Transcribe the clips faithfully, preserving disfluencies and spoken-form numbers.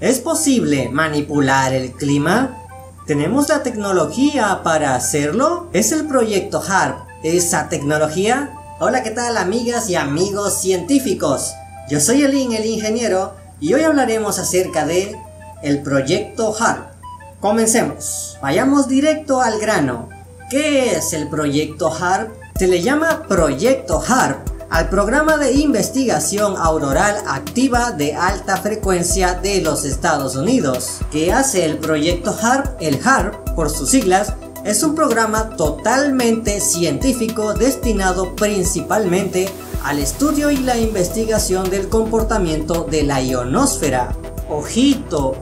¿Es posible manipular el clima? ¿Tenemos la tecnología para hacerlo? ¿Es el proyecto HARP esa tecnología? Hola, ¿qué tal amigas y amigos científicos? Yo soy Elin, el ingeniero, y hoy hablaremos acerca de el proyecto HARP. Comencemos. Vayamos directo al grano. ¿Qué es el proyecto HARP? Se le llama proyecto HARP al programa de investigación auroral activa de alta frecuencia de los Estados Unidos. ¿Qué hace el proyecto HARP? El HARP, por sus siglas, es un programa totalmente científico destinado principalmente al estudio y la investigación del comportamiento de la ionosfera. Ojito,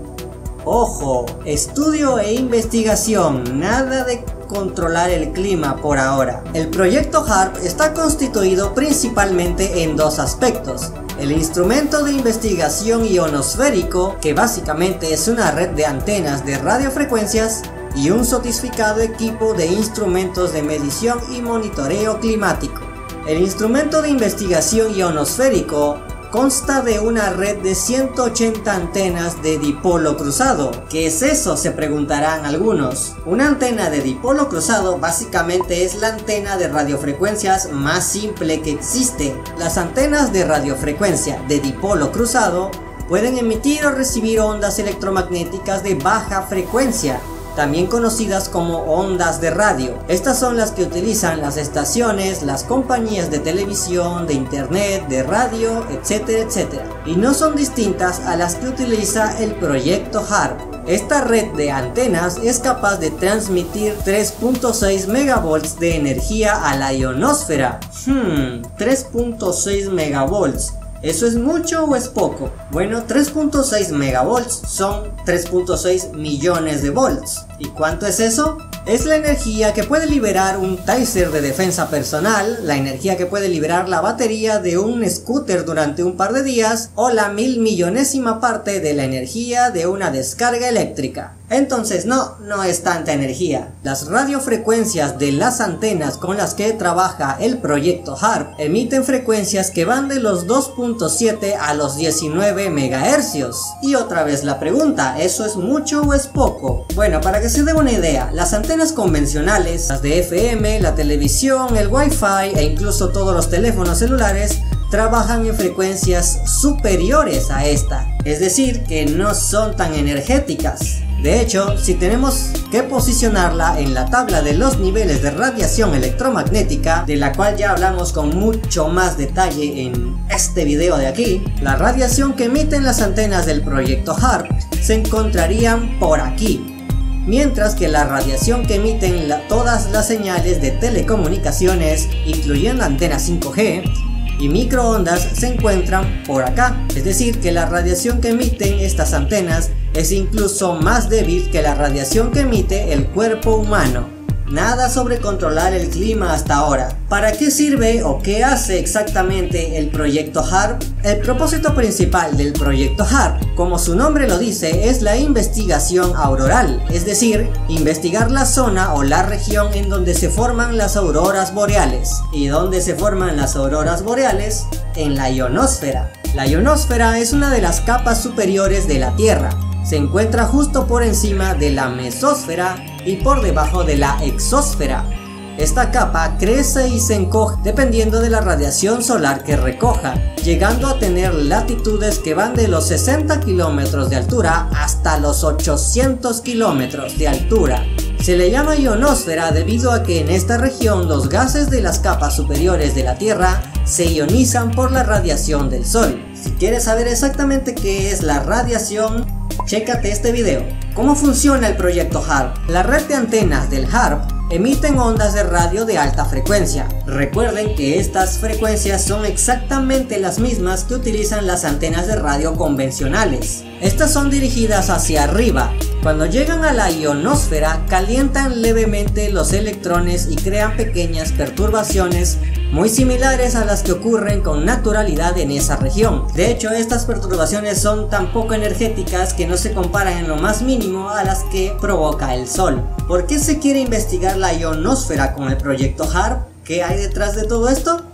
ojo, estudio e investigación, nada de controlar el clima por ahora. El proyecto HARP está constituido principalmente en dos aspectos: el instrumento de investigación ionosférico, que básicamente es una red de antenas de radiofrecuencias, y un sofisticado equipo de instrumentos de medición y monitoreo climático. El instrumento de investigación ionosférico consta de una red de ciento ochenta antenas de dipolo cruzado. ¿Qué es eso?, se preguntarán algunos. Una antena de dipolo cruzado básicamente es la antena de radiofrecuencias más simple que existe. Las antenas de radiofrecuencia de dipolo cruzado pueden emitir o recibir ondas electromagnéticas de baja frecuencia, también conocidas como ondas de radio. Estas son las que utilizan las estaciones, las compañías de televisión, de internet, de radio, etcétera, etcétera. Y no son distintas a las que utiliza el proyecto HARP. Esta red de antenas es capaz de transmitir tres punto seis megavolts de energía a la ionosfera. Hmm, tres punto seis megavolts. ¿Eso es mucho o es poco? Bueno, tres punto seis megavolts son tres punto seis millones de volts. ¿Y cuánto es eso? Es la energía que puede liberar un taser de defensa personal, la energía que puede liberar la batería de un scooter durante un par de días, o la mil millonésima parte de la energía de una descarga eléctrica. Entonces no, no es tanta energía. Las radiofrecuencias de las antenas con las que trabaja el proyecto HARP emiten frecuencias que van de los dos punto siete a los diecinueve megahercios. Y otra vez la pregunta, ¿eso es mucho o es poco? Bueno, para que se dé una idea, las antenas convencionales, las de F M, la televisión, el Wi-Fi e incluso todos los teléfonos celulares trabajan en frecuencias superiores a esta, es decir, que no son tan energéticas. De hecho, si tenemos que posicionarla en la tabla de los niveles de radiación electromagnética, de la cual ya hablamos con mucho más detalle en este video de aquí, la radiación que emiten las antenas del proyecto HARP se encontrarían por aquí, mientras que la radiación que emiten la, todas las señales de telecomunicaciones, incluyendo antenas cinco G y microondas, se encuentran por acá. Es decir, que la radiación que emiten estas antenas es incluso más débil que la radiación que emite el cuerpo humano. Nada sobre controlar el clima hasta ahora. ¿Para qué sirve o qué hace exactamente el proyecto HARP? El propósito principal del proyecto HARP, como su nombre lo dice, es la investigación auroral, es decir, investigar la zona o la región en donde se forman las auroras boreales. ¿Y dónde se forman las auroras boreales? En la ionosfera. La ionosfera es una de las capas superiores de la Tierra. Se encuentra justo por encima de la mesósfera y por debajo de la exósfera. Esta capa crece y se encoge dependiendo de la radiación solar que recoja, llegando a tener latitudes que van de los sesenta kilómetros de altura hasta los ochocientos kilómetros de altura. Se le llama ionosfera debido a que en esta región los gases de las capas superiores de la Tierra se ionizan por la radiación del Sol. Si quieres saber exactamente qué es la radiación, chécate este video. ¿Cómo funciona el proyecto HARP? La red de antenas del HARP emiten ondas de radio de alta frecuencia. Recuerden que estas frecuencias son exactamente las mismas que utilizan las antenas de radio convencionales. Estas son dirigidas hacia arriba. Cuando llegan a la ionosfera, calientan levemente los electrones y crean pequeñas perturbaciones muy similares a las que ocurren con naturalidad en esa región. De hecho, estas perturbaciones son tan poco energéticas que no se comparan en lo más mínimo a las que provoca el Sol. ¿Por qué se quiere investigar la ionosfera con el proyecto HARP? ¿Qué hay detrás de todo esto?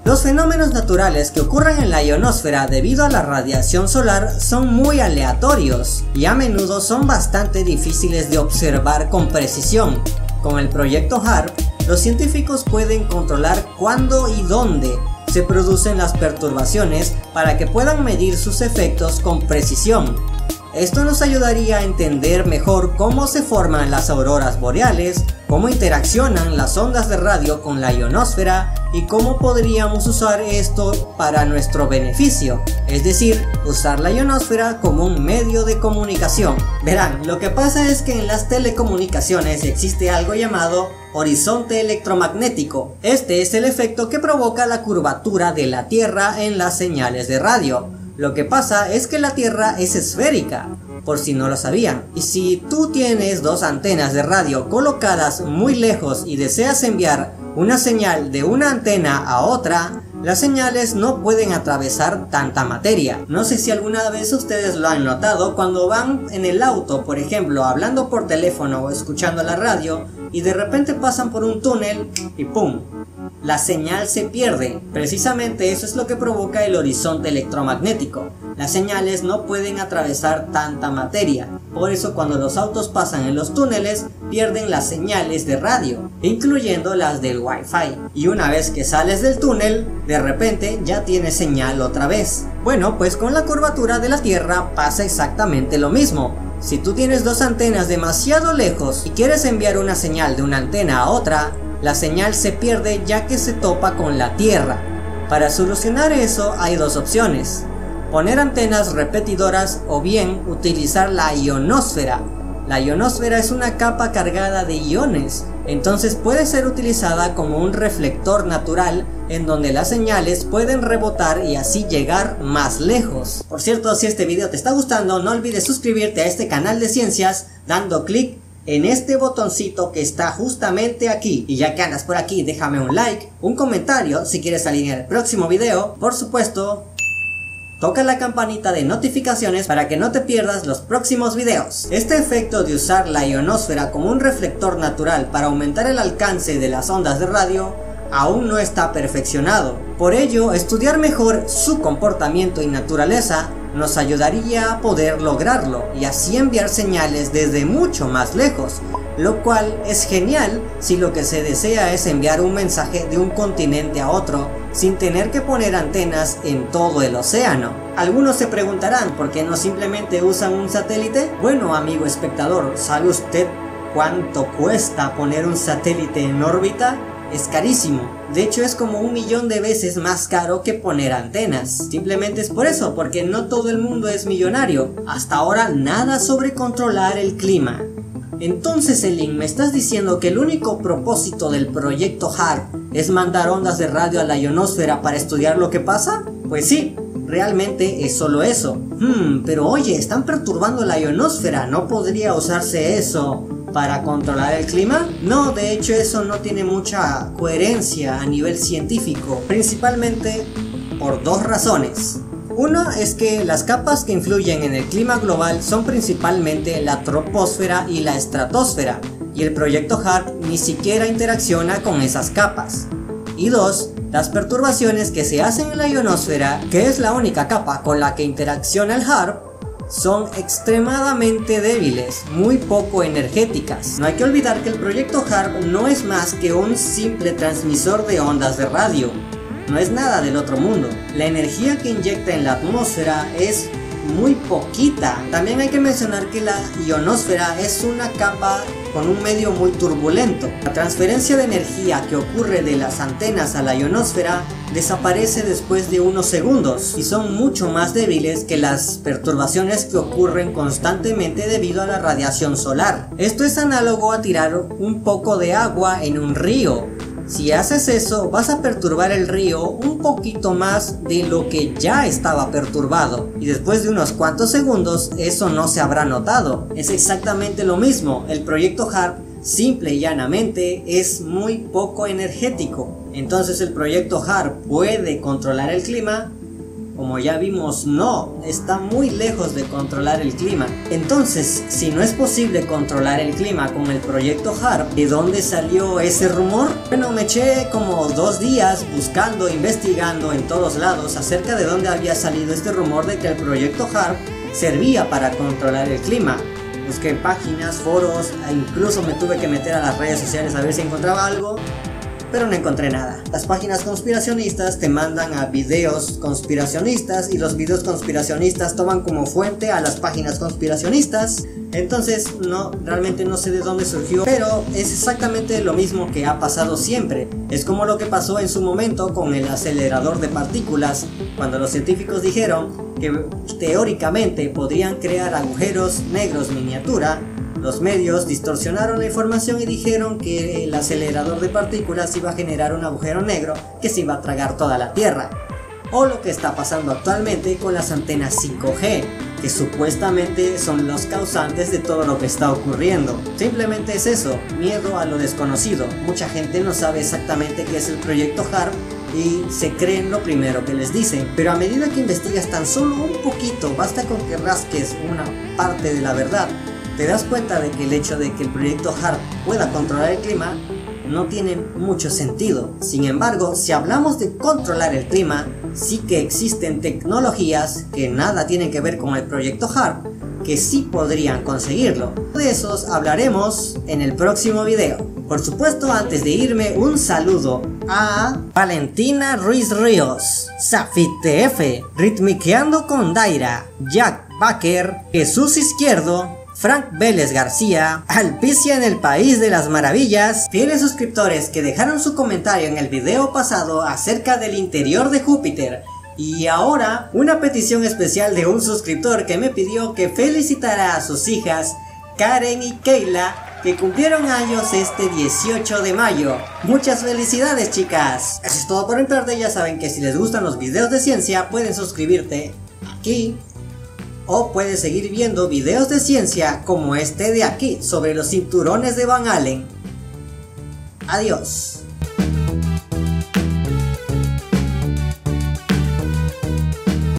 Los fenómenos naturales que ocurren en la ionosfera debido a la radiación solar son muy aleatorios y a menudo son bastante difíciles de observar con precisión. Con el proyecto HARP, los científicos pueden controlar cuándo y dónde se producen las perturbaciones para que puedan medir sus efectos con precisión. Esto nos ayudaría a entender mejor cómo se forman las auroras boreales, cómo interaccionan las ondas de radio con la ionosfera y cómo podríamos usar esto para nuestro beneficio, es decir, usar la ionosfera como un medio de comunicación. Verán, lo que pasa es que en las telecomunicaciones existe algo llamado horizonte electromagnético. Este es el efecto que provoca la curvatura de la Tierra en las señales de radio. Lo que pasa es que la Tierra es esférica, por si no lo sabían, y si tú tienes dos antenas de radio colocadas muy lejos y deseas enviar una señal de una antena a otra, las señales no pueden atravesar tanta materia. No sé si alguna vez ustedes lo han notado cuando van en el auto, por ejemplo, hablando por teléfono o escuchando la radio, y de repente pasan por un túnel y ¡pum! La señal se pierde. Precisamente eso es lo que provoca el horizonte electromagnético. Las señales no pueden atravesar tanta materia. Por eso cuando los autos pasan en los túneles, pierden las señales de radio, incluyendo las del Wi-Fi. Y una vez que sales del túnel, de repente ya tienes señal otra vez. Bueno, pues con la curvatura de la Tierra pasa exactamente lo mismo. Si tú tienes dos antenas demasiado lejos y quieres enviar una señal de una antena a otra, la señal se pierde ya que se topa con la Tierra. Para solucionar eso hay dos opciones: poner antenas repetidoras o bien utilizar la ionosfera. La ionosfera es una capa cargada de iones, entonces puede ser utilizada como un reflector natural en donde las señales pueden rebotar y así llegar más lejos. Por cierto, si este video te está gustando, no olvides suscribirte a este canal de ciencias dando clic en este botoncito que está justamente aquí. Y ya que andas por aquí, déjame un like, un comentario si quieres salir en el próximo video. Por supuesto, toca la campanita de notificaciones para que no te pierdas los próximos videos. Este efecto de usar la ionosfera como un reflector natural para aumentar el alcance de las ondas de radio aún no está perfeccionado. Por ello, estudiar mejor su comportamiento y naturaleza nos ayudaría a poder lograrlo y así enviar señales desde mucho más lejos, lo cual es genial si lo que se desea es enviar un mensaje de un continente a otro sin tener que poner antenas en todo el océano. Algunos se preguntarán ¿por qué no simplemente usan un satélite? Bueno, amigo espectador, ¿sabe usted cuánto cuesta poner un satélite en órbita? Es carísimo. De hecho es como un millón de veces más caro que poner antenas. Simplemente es por eso, porque no todo el mundo es millonario. Hasta ahora nada sobre controlar el clima. Entonces, Elin, ¿me estás diciendo que el único propósito del proyecto HARP es mandar ondas de radio a la ionosfera para estudiar lo que pasa? Pues sí, realmente es solo eso. Hmm, pero oye, están perturbando la ionosfera, ¿no podría usarse eso para controlar el clima? No, de hecho eso no tiene mucha coherencia a nivel científico, principalmente por dos razones. Uno es que las capas que influyen en el clima global son principalmente la troposfera y la estratosfera, y el proyecto HARP ni siquiera interacciona con esas capas. Y dos, las perturbaciones que se hacen en la ionosfera, que es la única capa con la que interacciona el HARP, son extremadamente débiles, muy poco energéticas. No hay que olvidar que el proyecto HARP no es más que un simple transmisor de ondas de radio. No es nada del otro mundo. La energía que inyecta en la atmósfera es muy poquita. También hay que mencionar que la ionosfera es una capa con un medio muy turbulento. La transferencia de energía que ocurre de las antenas a la ionosfera desaparece después de unos segundos y son mucho más débiles que las perturbaciones que ocurren constantemente debido a la radiación solar. Esto es análogo a tirar un poco de agua en un río. Si haces eso, vas a perturbar el río un poquito más de lo que ya estaba perturbado, y después de unos cuantos segundos eso no se habrá notado. Es exactamente lo mismo. El proyecto HARP simple y llanamente es muy poco energético. Entonces el proyecto HARP puede controlar el clima, como ya vimos, no, está muy lejos de controlar el clima. Entonces, si no es posible controlar el clima con el proyecto HARP, ¿de dónde salió ese rumor? Bueno, me eché como dos días buscando, investigando en todos lados acerca de dónde había salido este rumor de que el proyecto HARP servía para controlar el clima. Busqué en páginas, foros, e incluso me tuve que meter a las redes sociales a ver si encontraba algo, pero no encontré nada. Las páginas conspiracionistas te mandan a videos conspiracionistas y los videos conspiracionistas toman como fuente a las páginas conspiracionistas. Entonces no, realmente no sé de dónde surgió, pero es exactamente lo mismo que ha pasado siempre. Es como lo que pasó en su momento con el acelerador de partículas, cuando los científicos dijeron que teóricamente podrían crear agujeros negros miniatura. Los medios distorsionaron la información y dijeron que el acelerador de partículas iba a generar un agujero negro que se iba a tragar toda la Tierra. O lo que está pasando actualmente con las antenas cinco G, que supuestamente son los causantes de todo lo que está ocurriendo. Simplemente es eso, miedo a lo desconocido. Mucha gente no sabe exactamente qué es el proyecto HARP y se creen lo primero que les dicen, pero a medida que investigas tan solo un poquito, basta con que rasques una parte de la verdad, te das cuenta de que el hecho de que el proyecto HARP pueda controlar el clima no tiene mucho sentido. Sin embargo, si hablamos de controlar el clima, sí que existen tecnologías que nada tienen que ver con el proyecto HARP, que sí podrían conseguirlo. De esos hablaremos en el próximo video. Por supuesto, antes de irme, un saludo a Valentina Ruiz Ríos, Safit T F, Ritmiqueando con Daira, Jack Baker, Jesús Izquierdo, Frank Vélez García, Alpicia en el País de las Maravillas, fieles suscriptores que dejaron su comentario en el video pasado acerca del interior de Júpiter, y ahora una petición especial de un suscriptor que me pidió que felicitara a sus hijas Karen y Keila, que cumplieron años este dieciocho de mayo. Muchas felicidades, chicas. Eso es todo por mi parte. Ya saben que si les gustan los videos de ciencia pueden suscribirte aquí, o puedes seguir viendo videos de ciencia como este de aquí sobre los cinturones de Van Allen. Adiós.